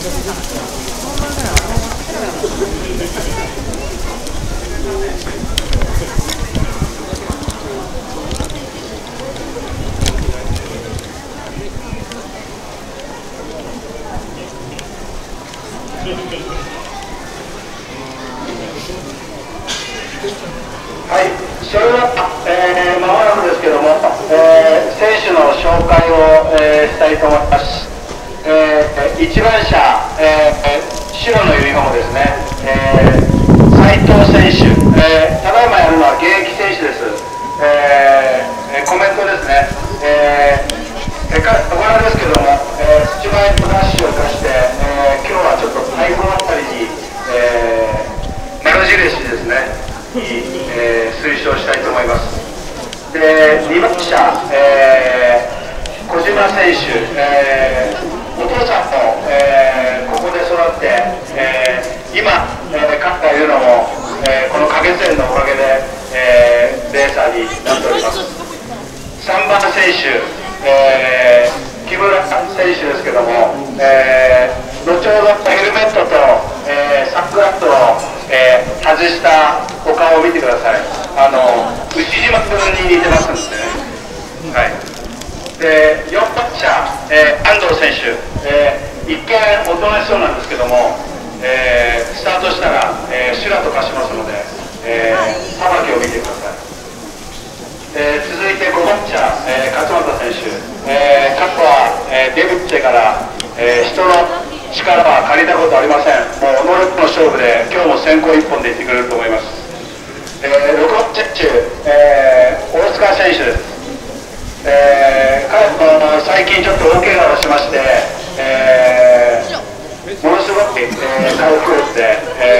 はい、それでは、まもなくですけども、選手の紹介を、したいと思います。1番車、白のユニフォームですね、斉藤選手、ただいまやるのは現役選手です。コメントですね、これですけども、土前とダッシュを出して、今日はちょっと最後あたりに、丸印ですね。推奨したいと思います。で、2番車、小島選手、お父さんも、ここで育って、今、彼がいるのも、この影線のおかげで、レーサーになっております。3番選手、木村選手ですけども、後ほどヘルメットと、サングラスを、外したお顔を見てください。牛島君に似てますんでね。はい。で、4番車、安藤選手、一見おとなしそうなんですけども、スタートしたら、修羅と化しますので、さばきを見てください。続いて5番車、勝俣選手、過去は、デビューしてから、人の力は借りたことありません。もう己の勝負で今日も先行1本でいってくれると思います。6番選手、大塚選手です。彼も最近ちょっと大怪我をしまして、ものすごく、回復力で、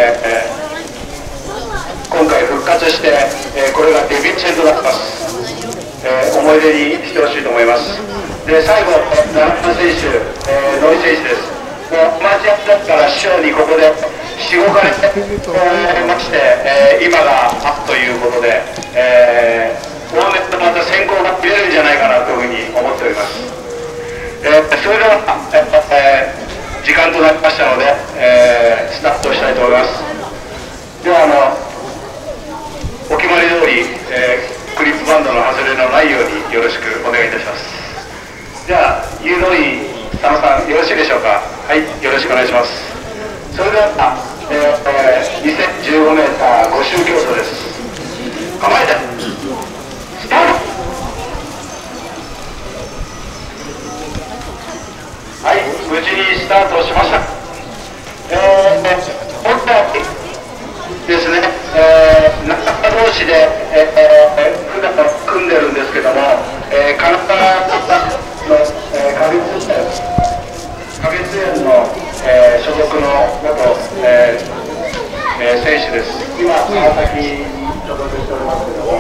今回復活して、これがデビュー戦となってます。思い出にしてほしいと思います。で、最後、7番選手、野井選手です。同じやつだったら師匠にここでしごかれてまして、今がということで、大目とまた先行が見れるんじゃないかなというふうに思っております。それでは、時間となりましたので、スタートしたいと思います。ではお決まり通り、クリップバンドの外れのないようによろしくお願いいたします。じゃあ、誘導員佐野さん、よろしいでしょうか。はい、よろしくお願いします。それでは、2015メーター5周競争です。構えて、スタート。はい、無事にスタートしました。本来ですね、仲間同士で、普段組んでるんですけども、カナダの、花月園の、所属の元、選手です。今、川崎に所属しておりますけども、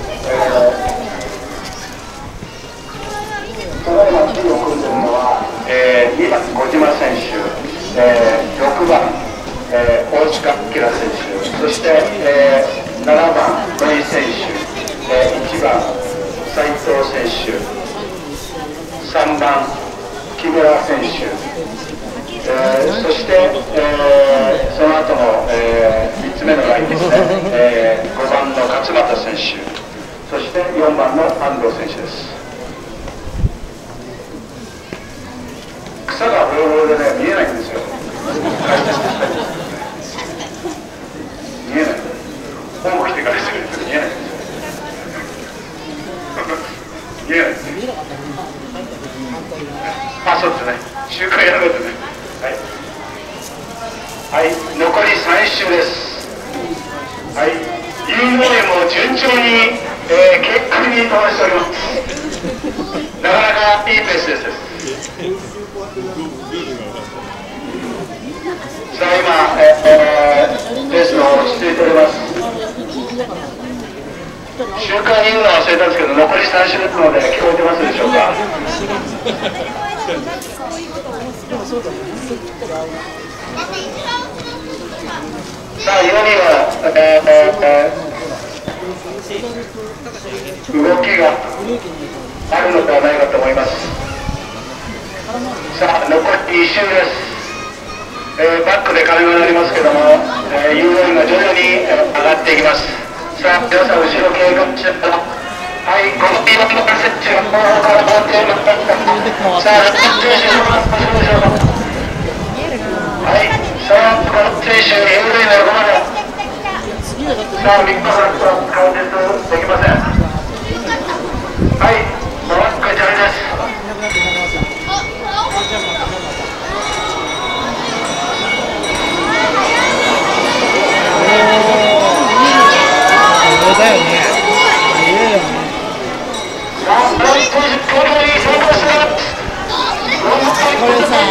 その今、チームを組んでいるのは、2番、小島選手、6番、大塚明選手、そして、7番、土井選手、1番、斉藤選手、3番、木村選手、そして、その後の、3つ目のラインですね、5番の勝俣選手、そして4番の安藤選手です。草がボロボロでね、見えないんですよ。見えない。ホーム来てからすると見えないんですよ。見えないですね。あ、そうですね。周回やらないとね。はい。はい、残り3周です。はい。誘導員も順調に、結果に飛ばしております。なかなかいいペースです。さあ今、レースの方落ち着いております。周回に言うのは忘れたんですけど、残り3周ですので聞こえてますでしょうか。さあ、いよいよ、動きがあるのではないかと思います。さあ、残り2周です。 バックで鐘が鳴りますけども、誘導員が徐々に上がっていきます。さあ、皆さん後ろ警戒して、はい、このスピードの選手が後方から回っています。さあ、選手のどうでしょうか。はい、さあ、この選手、誘導員が横まで。さあ、3日間と貫徹できません。はい、トラックチャリです。 だよね。これさ、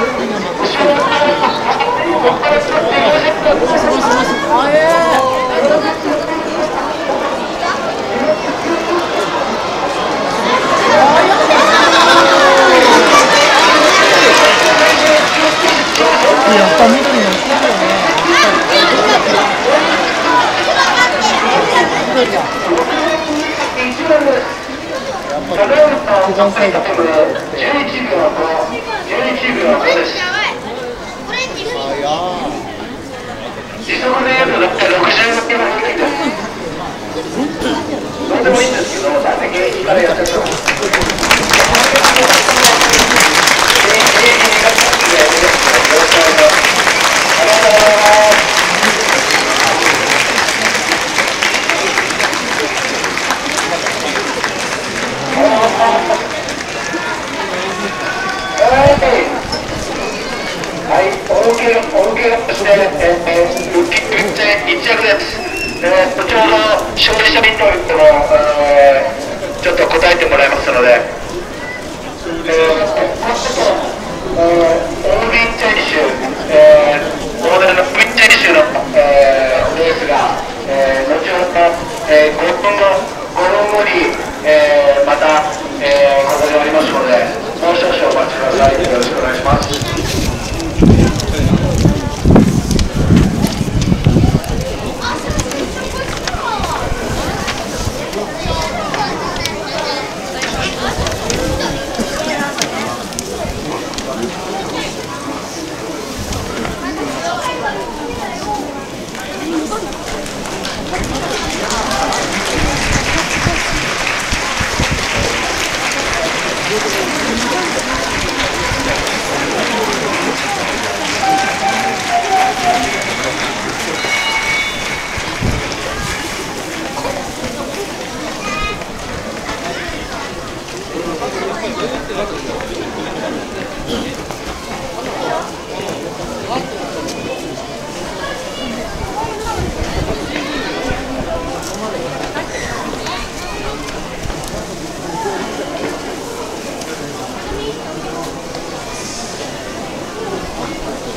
やっぱ緑の好きだよね。一番最後。 11秒5です。時速で言うとだって60キロぐらいです。どうでもいいんですけど、なんで現役からやってるのか。現役に勝つんで、よろしくお願いします。ありがとうございます。はい、大受けがして、1着です。ちょうど勝利者インタビューでも、ちょっと答えてもらいますので、オービンチェリシュ、モデルのオービンチェリシュの、レースが、後ほど、5分後に、また、ここでありますので、もう少々お待ちください。よろしくお願いします。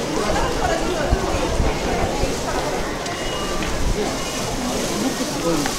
すごい。